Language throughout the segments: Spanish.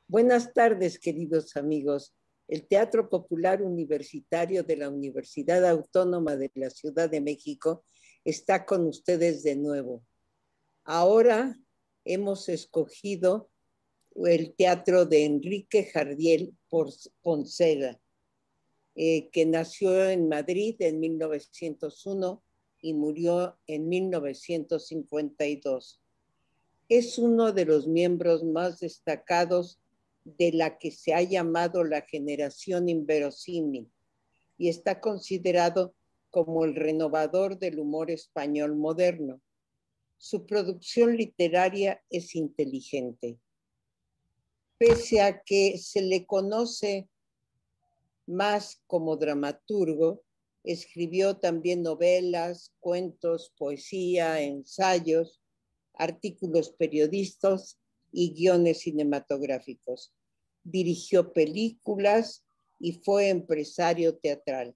Buenas tardes, queridos amigos. El Teatro Popular Universitario de la Universidad Autónoma de la Ciudad de México está con ustedes de nuevo. Ahora hemos escogido el teatro de Enrique Jardiel Poncela, que nació en Madrid en 1901 y murió en 1952. Es uno de los miembros más destacados de la que se ha llamado la generación inverosímil y está considerado como el renovador del humor español moderno. Su producción literaria es inteligente. Pese a que se le conoce más como dramaturgo, escribió también novelas, cuentos, poesía, ensayos, artículos periodísticos y guiones cinematográficos. Dirigió películas y fue empresario teatral.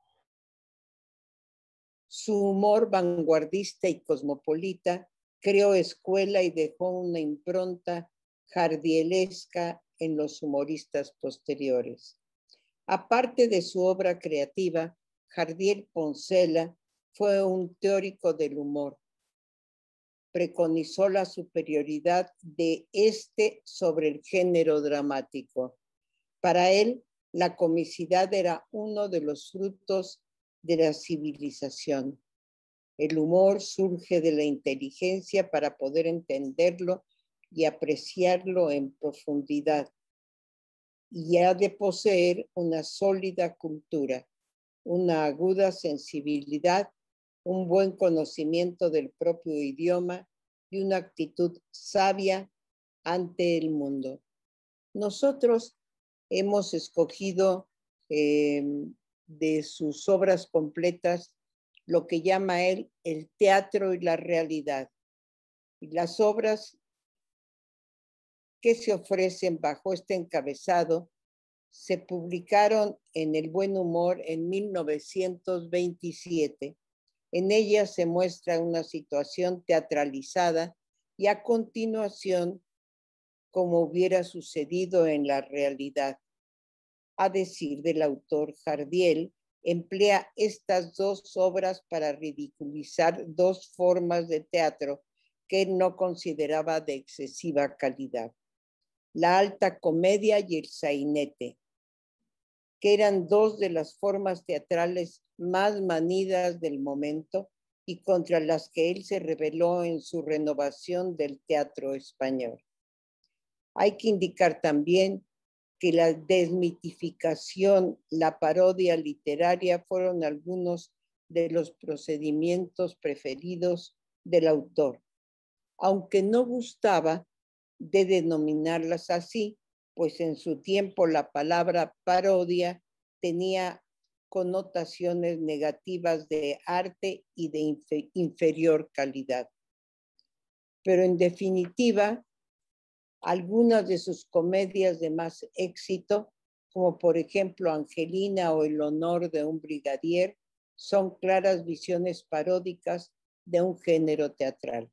Su humor vanguardista y cosmopolita creó escuela y dejó una impronta jardielesca en los humoristas posteriores. Aparte de su obra creativa, Jardiel Poncela fue un teórico del humor. Preconizó la superioridad de este sobre el género dramático. Para él, la comicidad era uno de los frutos de la civilización. El humor surge de la inteligencia para poder entenderlo y apreciarlo en profundidad, y ha de poseer una sólida cultura, una aguda sensibilidad, un buen conocimiento del propio idioma y una actitud sabia ante el mundo. Nosotros hemos escogido de sus obras completas lo que llama él el teatro y la realidad. Y las obras que se ofrecen bajo este encabezado se publicaron en El Buen Humor en 1927. En ella se muestra una situación teatralizada y a continuación, como hubiera sucedido en la realidad. A decir del autor Jardiel, emplea estas dos obras para ridiculizar dos formas de teatro que él no consideraba de excesiva calidad: la alta comedia y el sainete, que eran dos de las formas teatrales más manidas del momento y contra las que él se rebeló en su renovación del teatro español. Hay que indicar también que la desmitificación, la parodia literaria fueron algunos de los procedimientos preferidos del autor, aunque no gustaba de denominarlas así, pues en su tiempo la palabra parodia tenía connotaciones negativas de arte y de inferior calidad. Pero en definitiva, algunas de sus comedias de más éxito, como por ejemplo Angelina o El honor de un brigadier, son claras visiones paródicas de un género teatral.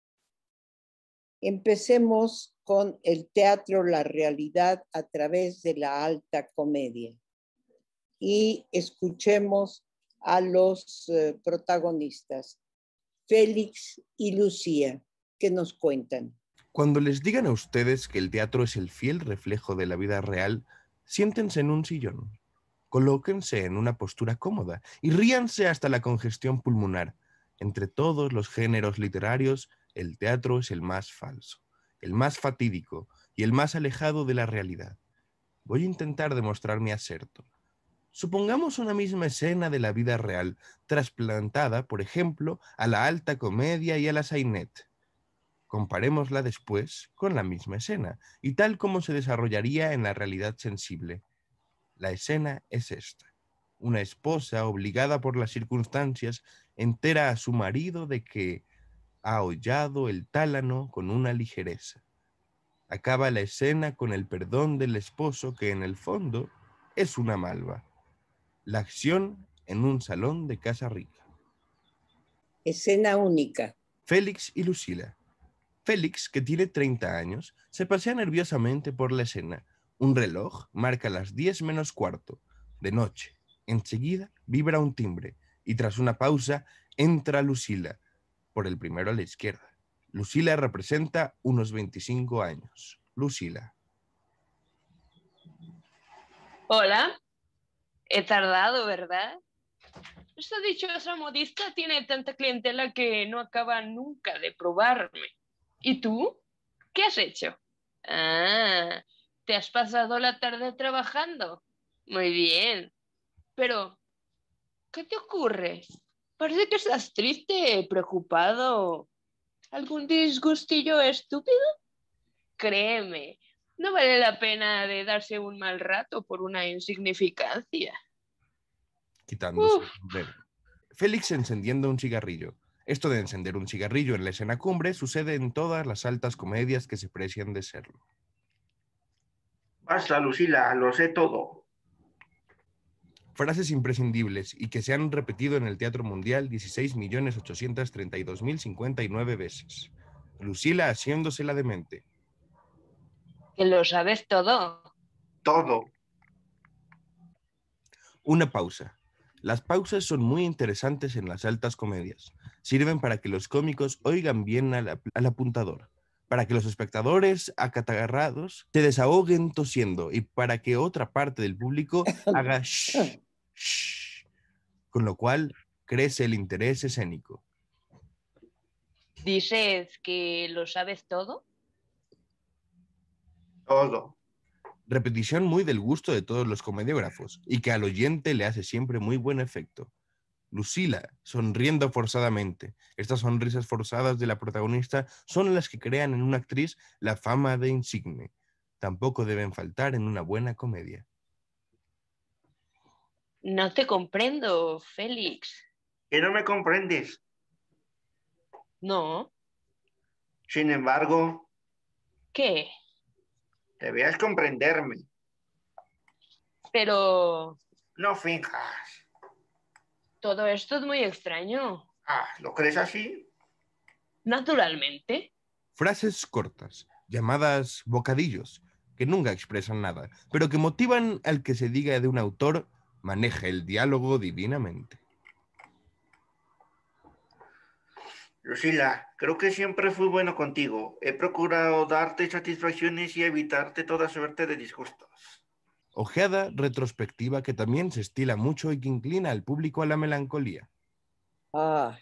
Empecemos con el teatro, la realidad a través de la alta comedia. Y escuchemos a los protagonistas, Félix y Lucía, que nos cuentan. Cuando les digan a ustedes que el teatro es el fiel reflejo de la vida real, siéntense en un sillón, colóquense en una postura cómoda y ríanse hasta la congestión pulmonar. Entre todos los géneros literarios, el teatro es el más falso, el más fatídico y el más alejado de la realidad. Voy a intentar demostrar mi aserto. Supongamos una misma escena de la vida real, trasplantada, por ejemplo, a la alta comedia y a la sainette. Comparémosla después con la misma escena, y tal como se desarrollaría en la realidad sensible. La escena es esta: una esposa obligada por las circunstancias entera a su marido de que ha hollado el tálano con una ligereza. Acaba la escena con el perdón del esposo, que en el fondo es una malva. La acción en un salón de casa rica. Escena única. Félix y Lucila. Félix, que tiene 30 años, se pasea nerviosamente por la escena. Un reloj marca las 10 menos cuarto, de noche. Enseguida vibra un timbre y tras una pausa entra Lucila, por el primero a la izquierda. Lucila representa unos 25 años. Lucila. Hola, he tardado, ¿verdad? Esta dichosa modista tiene tanta clientela que no acaba nunca de probarme. ¿Y tú? ¿Qué has hecho? Ah, ¿te has pasado la tarde trabajando? Muy bien. Pero, ¿qué te ocurre? Parece que estás triste, preocupado. ¿Algún disgustillo estúpido? Créeme, no vale la pena de darse un mal rato por una insignificancia. Quitándose el Uf, sombrero. Félix encendiendo un cigarrillo. Esto de encender un cigarrillo en la escena cumbre sucede en todas las altas comedias que se precian de serlo. Basta, Lucila, lo sé todo. Frases imprescindibles y que se han repetido en el Teatro Mundial 16.832.059 veces. Lucila haciéndose la demente. que lo sabes todo. Todo. Una pausa. Las pausas son muy interesantes en las altas comedias. Sirven para que los cómicos oigan bien al apuntador, para que los espectadores acatarrados se desahoguen tosiendo y para que otra parte del público haga shh, shh, con lo cual crece el interés escénico. ¿Dices que lo sabes todo? Todo. Repetición muy del gusto de todos los comediógrafos y que al oyente le hace siempre muy buen efecto. Lucila, sonriendo forzadamente. Estas sonrisas forzadas de la protagonista son las que crean en una actriz la fama de insigne. Tampoco deben faltar en una buena comedia. No te comprendo, Félix. Que no me comprendes. No, Sin embargo, ¿qué? debías comprenderme. Pero No finjas. todo esto es muy extraño. Ah, ¿lo crees así? Naturalmente. Frases cortas, llamadas bocadillos, que nunca expresan nada, pero que motivan al que se diga de un autor, maneja el diálogo divinamente. Lucila, creo que siempre fui bueno contigo. He procurado darte satisfacciones y evitarte toda suerte de disgustos. Ojeada retrospectiva que también se estila mucho y que inclina al público a la melancolía. Ay,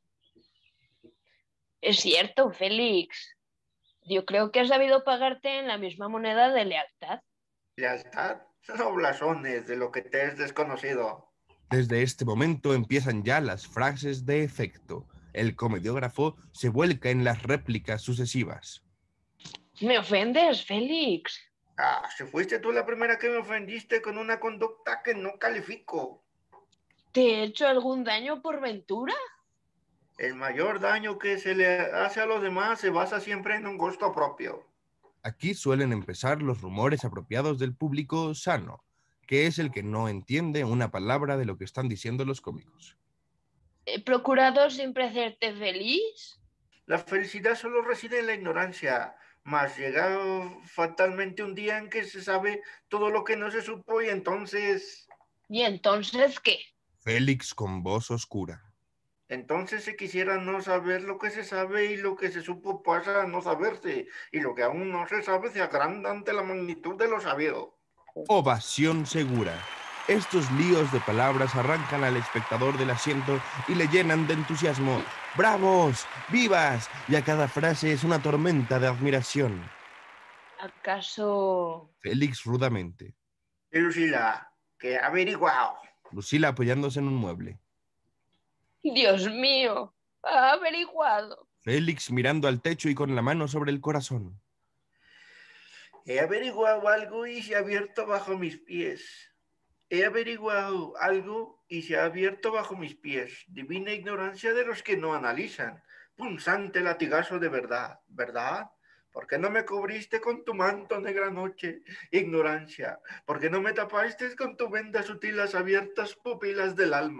Es cierto, Félix. Yo creo que has sabido pagarte en la misma moneda de lealtad. Lealtad, no blasones de lo que te es desconocido. Desde este momento empiezan ya las frases de efecto. El comediógrafo se vuelca en las réplicas sucesivas. Me ofendes, Félix. Ah, si fuiste tú la primera que me ofendiste con una conducta que no califico. ¿Te he hecho algún daño por ventura? El mayor daño que se le hace a los demás se basa siempre en un gusto propio. Aquí suelen empezar los rumores apropiados del público sano, que es el que no entiende una palabra de lo que están diciendo los cómicos. ¿He procurado siempre hacerte feliz? La felicidad solo reside en la ignorancia, mas llega fatalmente un día en que se sabe todo lo que no se supo y entonces... ¿Y entonces qué? Félix con voz oscura. Entonces se quisiera no saber lo que se sabe y lo que se supo pasa a no saberse y lo que aún no se sabe se agranda ante la magnitud de lo sabido. Ovación segura. Estos líos de palabras arrancan al espectador del asiento y le llenan de entusiasmo. ¡Bravos! ¡Vivas! Y a cada frase es una tormenta de admiración. ¿Acaso... Félix rudamente. Y Lucila, que ha averiguado. Lucila apoyándose en un mueble. Dios mío, ha averiguado. Félix mirando al techo y con la mano sobre el corazón. He averiguado algo y se ha abierto bajo mis pies. He averiguado algo y se ha abierto bajo mis pies. Divina ignorancia de los que no analizan. Punzante latigazo de verdad, ¿verdad? ¿Por qué no me cubriste con tu manto, negra noche? Ignorancia. ¿Por qué no me tapaste con tu venda sutil las abiertas pupilas del alma?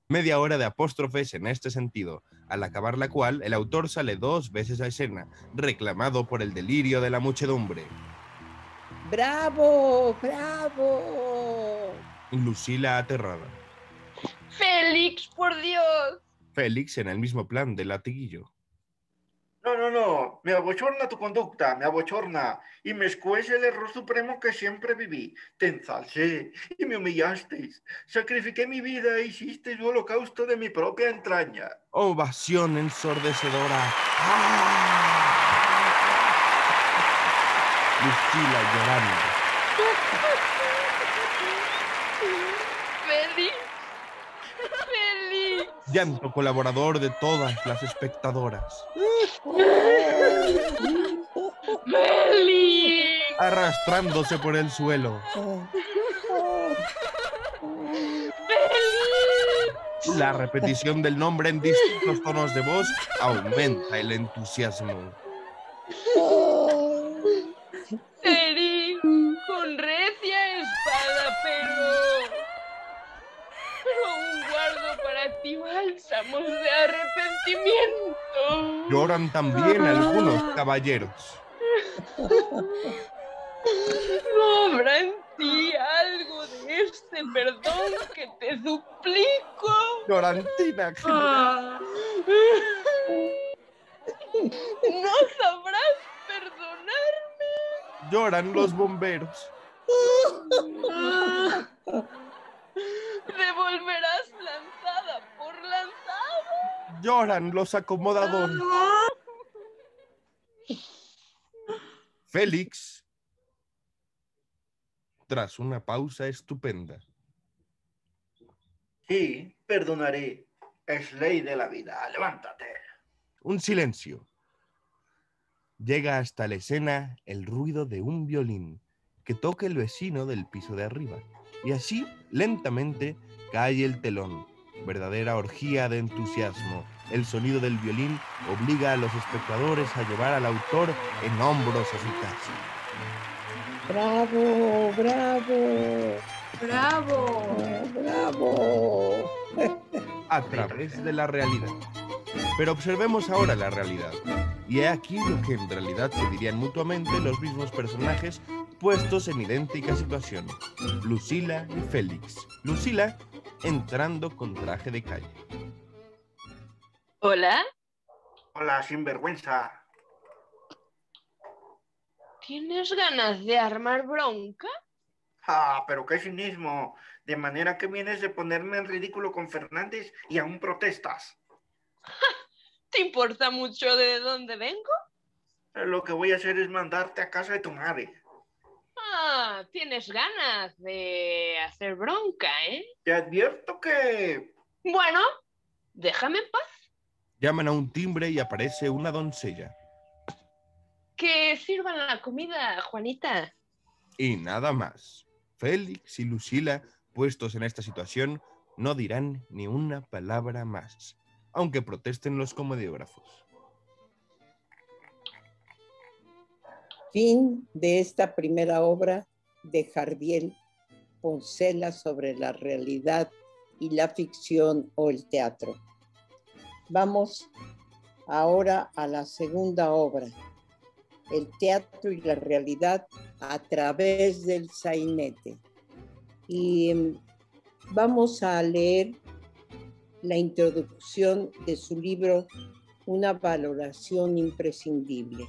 Media hora de apóstrofes en este sentido, al acabar la cual el autor sale 2 veces a escena, reclamado por el delirio de la muchedumbre. ¡Bravo! ¡Bravo! Lucila aterrada. Félix, por Dios. Félix en el mismo plan de latiguillo. No, me abochorna tu conducta, me abochorna, y me escuece el error supremo que siempre viví. Te ensalcé y me humillasteis, sacrifiqué mi vida e hicisteis un holocausto de mi propia entraña. Ovación ensordecedora. Lucila llorando. Félix. Félix. Llanto colaborador de todas las espectadoras. Félix. Arrastrándose por el suelo. Félix. La repetición del nombre en distintos tonos de voz aumenta el entusiasmo. Félix, con recia espada, pero aún guardo para ti bálsamos de arrepentimiento. Lloran también algunos caballeros. No habrá en ti algo de este perdón que te suplico. Llorantina. No sabrás perdonarme. Lloran los bomberos. Devolverás lanzada por lanzada. Lloran los acomodadores. Félix, tras una pausa estupenda. Sí, perdonaré. Es ley de la vida. Levántate. Un silencio. Llega hasta la escena el ruido de un violín que toca el vecino del piso de arriba. Y así, lentamente, cae el telón. Verdadera orgía de entusiasmo. El sonido del violín obliga a los espectadores a llevar al autor en hombros a su casa. ¡Bravo! ¡Bravo! ¡Bravo! ¡Bravo! A través de la realidad. Pero observemos ahora la realidad. Y he aquí lo que en realidad se dirían mutuamente los mismos personajes puestos en idéntica situación. Lucila y Félix. Lucila entrando con traje de calle. Hola, Hola, sinvergüenza. ¿tienes ganas de armar bronca? Ah, pero qué cinismo. De manera que vienes de ponerme en ridículo con Fernández y aún protestas. ¿Te importa mucho de dónde vengo? Lo que voy a hacer es mandarte a casa de tu madre. Ah, tienes ganas de hacer bronca, ¿eh? Te advierto que... Bueno, déjame en paz. Llaman a un timbre y aparece una doncella. Que sirvan la comida, Juanita. Y nada más. Félix y Lucila, puestos en esta situación, no dirán ni una palabra más, aunque protesten los comediógrafos. Fin de esta primera obra de Jardiel Poncela sobre la realidad y la ficción o el teatro. Vamos ahora a la segunda obra, el teatro y la realidad a través del sainete. Y vamos a leer la introducción de su libro, Una valoración imprescindible.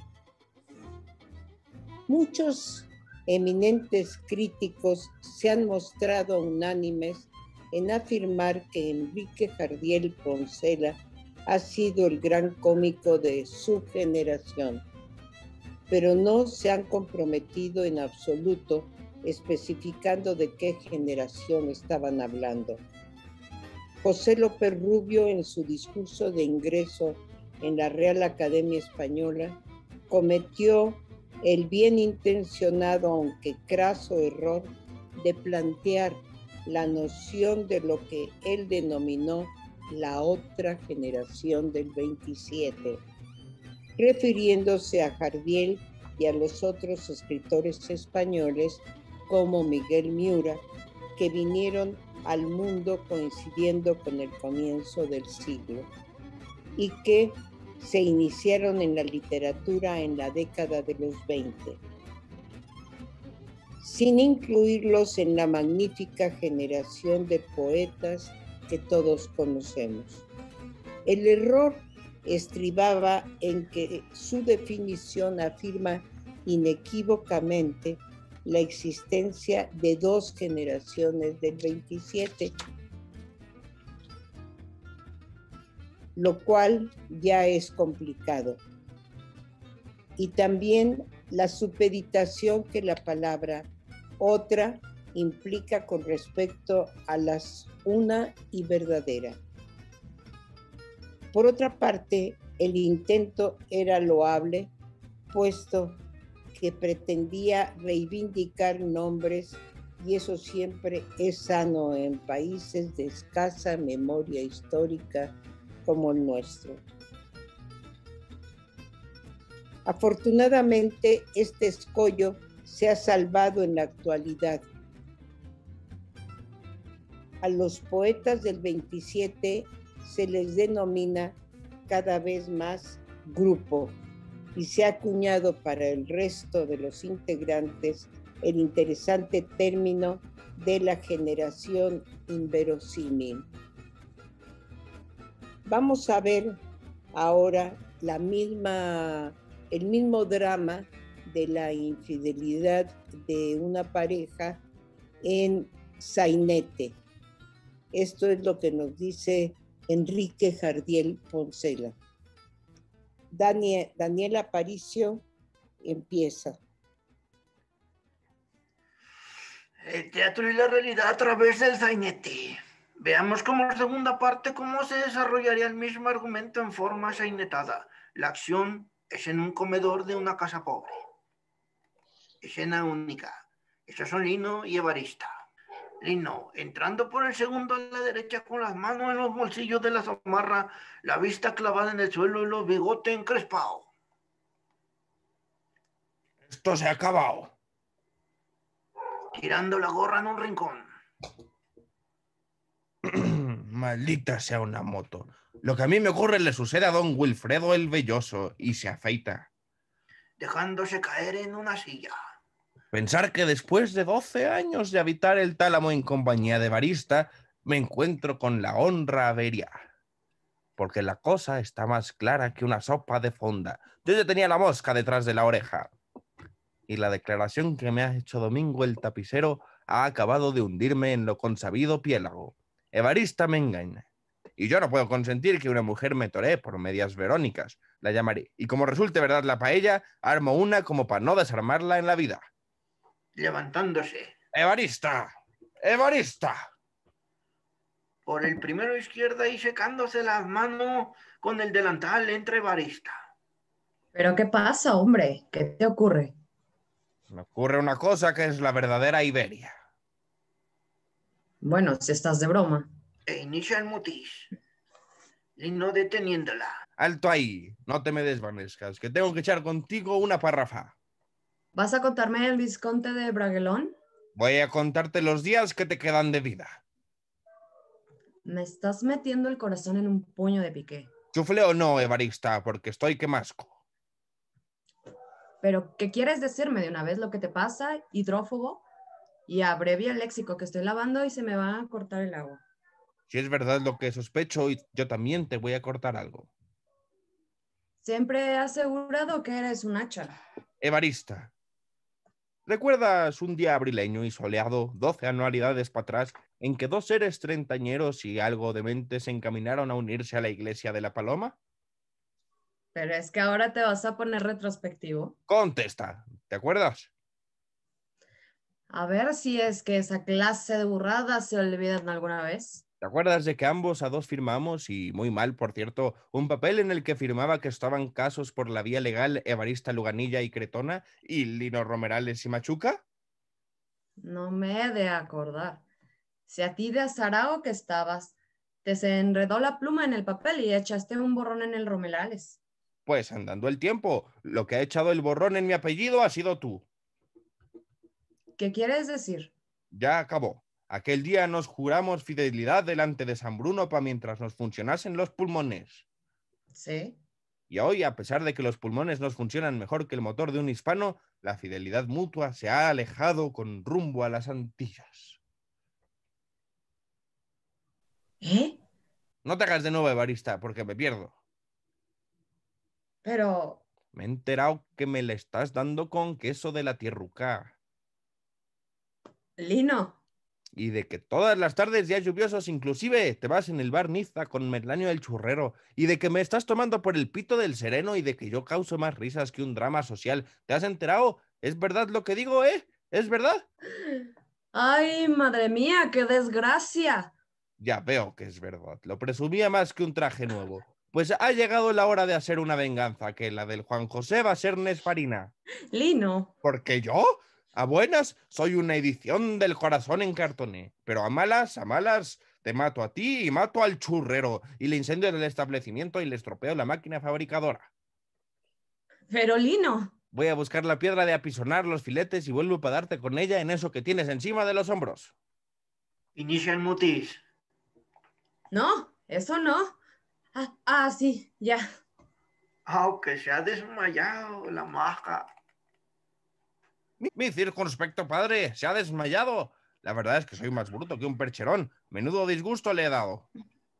Muchos eminentes críticos se han mostrado unánimes en afirmar que Enrique Jardiel Poncela ha sido el gran cómico de su generación, pero no se han comprometido en absoluto especificando de qué generación estaban hablando. José López Rubio, en su discurso de ingreso en la Real Academia Española, cometió el bien intencionado, aunque craso error, de plantear la noción de lo que él denominó la otra generación del 27, refiriéndose a Jardiel y a los otros escritores españoles como Miguel Miura, que vinieron al mundo coincidiendo con el comienzo del siglo y que se iniciaron en la literatura en la década de los 20, sin incluirlos en la magnífica generación de poetas que todos conocemos. El error estribaba en que su definición afirma inequívocamente la existencia de dos generaciones del 27, lo cual ya es complicado. Y también la supeditación que la palabra otra implica con respecto a las una y verdadera. Por otra parte, el intento era loable, puesto que pretendía reivindicar nombres, y eso siempre es sano en países de escasa memoria histórica como el nuestro. Afortunadamente, este escollo se ha salvado en la actualidad. A los poetas del 27 se les denomina cada vez más grupo y se ha acuñado para el resto de los integrantes el interesante término de la generación inverosímil. Vamos a ver ahora el mismo drama de la infidelidad de una pareja en sainete. Esto es lo que nos dice Enrique Jardiel Poncela. Daniela Aparicio empieza. El teatro y la realidad a través del sainete. Veamos como segunda parte cómo se desarrollaría el mismo argumento en forma sainetada. La acción es en un comedor de una casa pobre. Escena única. Estos son Lino y Evarista. Lino, entrando por el segundo a la derecha con las manos en los bolsillos de la zamarra, la vista clavada en el suelo y los bigotes encrespados. Esto se ha acabado. Tirando la gorra en un rincón. Maldita sea una moto. Lo que a mí me ocurre le sucede a don Wilfredo el Velloso y se afeita. Dejándose caer en una silla. Pensar que después de 12 años de habitar el tálamo en compañía de Evarista, me encuentro con la honra averia. Porque la cosa está más clara que una sopa de fonda. Yo ya tenía la mosca detrás de la oreja. Y la declaración que me ha hecho Domingo el tapicero ha acabado de hundirme en lo consabido piélago. Evarista me engaña. Y yo no puedo consentir que una mujer me toree por medias verónicas. La llamaré. Y como resulte verdad la paella, armo una como para no desarmarla en la vida. Levantándose. ¡Evarista! ¡Evarista! Por el primero izquierda y secándose las manos con el delantal entre Evarista. ¿Pero qué pasa, hombre? ¿Qué te ocurre? Me ocurre una cosa que es la verdadera Iberia. Bueno, si estás de broma. E inicia el mutis. Lino deteniéndola. Alto ahí, no te me desvanezcas, que tengo que echar contigo una párrafa. ¿Vas a contarme el Visconde de Bragelón? Voy a contarte los días que te quedan de vida. Me estás metiendo el corazón en un puño de piqué. Chufle o no, Evarista, porque estoy que masco. ¿Pero qué quieres decirme de una vez lo que te pasa, hidrófobo? Y abrevia el léxico que estoy lavando y se me va a cortar el agua. Si es verdad lo que sospecho, yo también te voy a cortar algo. Siempre he asegurado que eres un hacha. Evarista, ¿recuerdas un día abrileño y soleado, 12 anualidades para atrás, en que dos seres treintañeros y algo dementes se encaminaron a unirse a la iglesia de la Paloma? Pero es que ahora te vas a poner retrospectivo. Contesta, ¿te acuerdas? A ver si es que esa clase de burradas se olvidan alguna vez. ¿Te acuerdas de que ambos a dos firmamos, y muy mal, por cierto, un papel en el que firmaba que estaban casos por la vía legal Evarista Luganilla y Cretona y Lino Romerales y Machuca? No me he de acordar. Si a ti de azarao que estabas, te se enredó la pluma en el papel y echaste un borrón en el Romelales. Pues andando el tiempo, lo que ha echado el borrón en mi apellido ha sido tú. ¿Qué quieres decir? Ya acabó. Aquel día nos juramos fidelidad delante de San Bruno para mientras nos funcionasen los pulmones. Sí. Y hoy, a pesar de que los pulmones nos funcionan mejor que el motor de un hispano, la fidelidad mutua se ha alejado con rumbo a las Antillas. ¿Eh? No te hagas de nuevo, Evarista, porque me pierdo. Pero, Me he enterado que me le estás dando con queso de la tierruca. Lino, Y de que todas las tardes, días lluviosos, inclusive te vas en el bar Niza con Merlanio el churrero. Y de que me estás tomando por el pito del sereno y de que yo causo más risas que un drama social. ¿Te has enterado? ¿Es verdad lo que digo, ¿Es verdad? ay, madre mía, qué desgracia. Ya veo que es verdad. Lo presumía más que un traje nuevo. Pues ha llegado la hora de hacer una venganza, que la del Juan José va a ser Nesfarina. Lino, ¿Porque yo? A buenas soy una edición del corazón en cartoné, pero a malas, te mato a ti y mato al churrero y le incendio el establecimiento y le estropeo la máquina fabricadora. pero Lino. Voy a buscar la piedra de apisonar los filetes y vuelvo para darte con ella en eso que tienes encima de los hombros. Inicia el mutis. No, eso no. Sí, ya. Aunque se ha desmayado la maja. Mi circunspecto padre se ha desmayado. La verdad es que soy más bruto que un percherón. Menudo disgusto le he dado.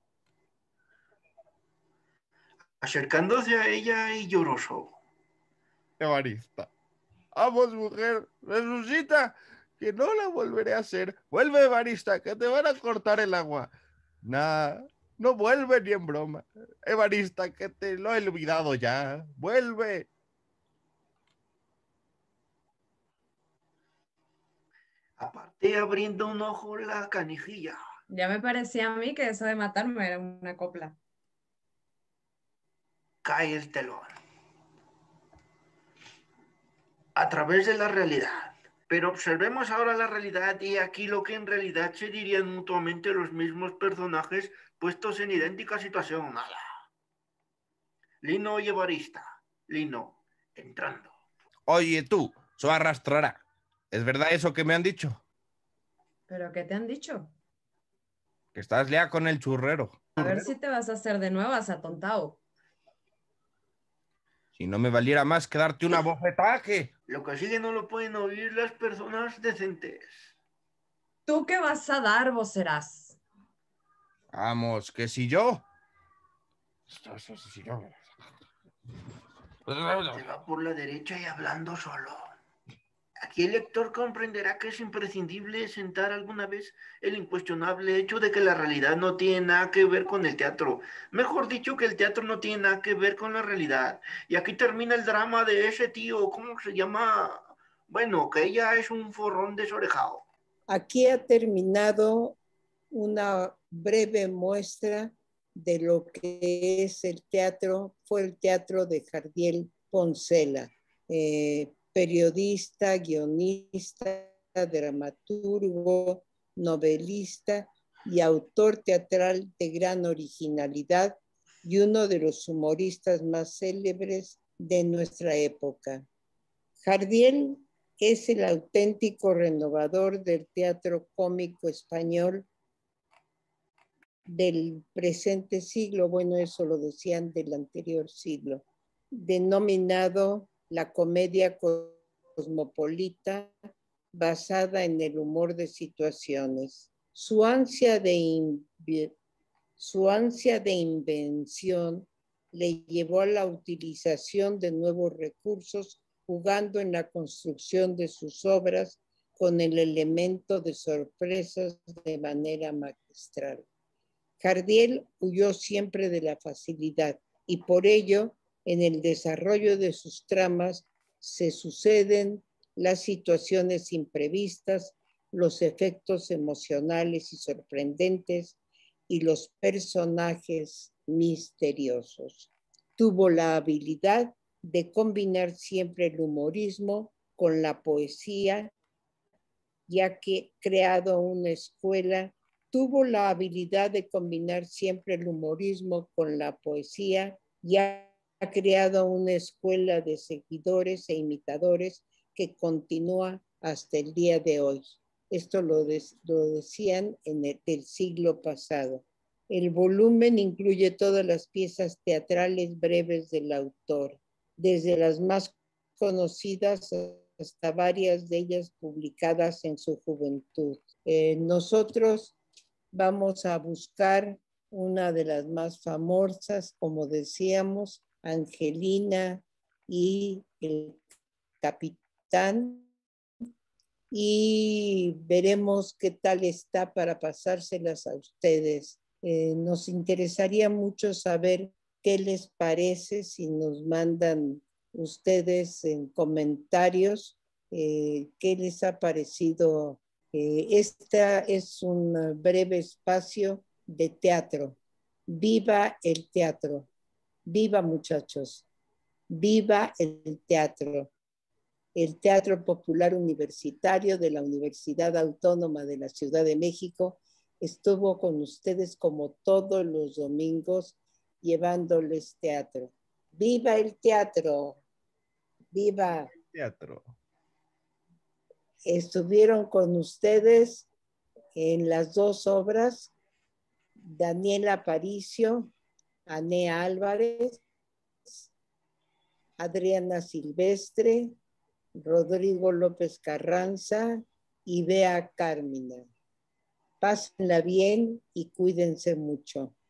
Acercándose a ella y lloroso. Evarista. Vamos, mujer, resucita, que no la volveré a hacer. Vuelve, Evarista, que te van a cortar el agua. Nah, no vuelve ni en broma. Evarista, que te lo he olvidado ya. Vuelve. Aparte abriendo un ojo la canijilla. Ya me parecía a mí que eso de matarme era una copla. Cae el telón. A través de la realidad. Pero observemos ahora la realidad y aquí lo que en realidad se dirían mutuamente los mismos personajes puestos en idéntica situación. Nada. Lino y Evarista. Lino, entrando. Oye, tú, eso arrastrará. ¿Es verdad eso que me han dicho? ¿Pero qué te han dicho? Que estás liada con el churrero. A ver si te vas a hacer de nuevas, atontao. Si no me valiera más que darte una bofetada, ¿qué? Lo que sigue no lo pueden oír las personas decentes. ¿Tú qué vas a dar, vos serás? Vamos, que si yo... Se va por la derecha y hablando solo. Aquí el lector comprenderá que es imprescindible sentar alguna vez el incuestionable hecho de que la realidad no tiene nada que ver con el teatro. Mejor dicho, que el teatro no tiene nada que ver con la realidad. Y aquí termina el drama de ese tío, ¿cómo se llama? Bueno, que ella es un forrón desorejado. Aquí ha terminado una breve muestra de lo que es el teatro, fue el teatro de Jardiel Poncela, periodista, guionista, dramaturgo, novelista y autor teatral de gran originalidad y uno de los humoristas más célebres de nuestra época. Jardiel es el auténtico renovador del teatro cómico español del presente siglo, bueno, eso lo decían del anterior siglo, denominado la comedia cosmopolita basada en el humor de situaciones. Su ansia de invención le llevó a la utilización de nuevos recursos, jugando en la construcción de sus obras con el elemento de sorpresas de manera magistral. Jardiel huyó siempre de la facilidad y por ello en el desarrollo de sus tramas se suceden las situaciones imprevistas, los efectos emocionales y sorprendentes y los personajes misteriosos. Tuvo la habilidad de combinar siempre el humorismo con la poesía, ya que creado una escuela tuvo la habilidad de combinar siempre el humorismo con la poesía y ha creado una escuela de seguidores e imitadores que continúa hasta el día de hoy. Esto lo decían en el siglo pasado. El volumen incluye todas las piezas teatrales breves del autor, desde las más conocidas hasta varias de ellas publicadas en su juventud. Nosotros vamos a buscar una de las más famosas, como decíamos, Angelina y el Capitán, y veremos qué tal está para pasárselas a ustedes. Nos interesaría mucho saber qué les parece si nos mandan ustedes en comentarios qué les ha parecido. Esta es un breve espacio de teatro. Viva el teatro. Viva, muchachos. Viva el teatro. El Teatro Popular Universitario de la Universidad Autónoma de la Ciudad de México estuvo con ustedes como todos los domingos llevándoles teatro. ¡Viva el teatro! ¡Viva! Teatro. Estuvieron con ustedes en las dos obras Daniela Aparicio, Anea Álvarez, Adriana Silvestre, Rodrigo López Carranza y Bea Cármina. Pásenla bien y cuídense mucho.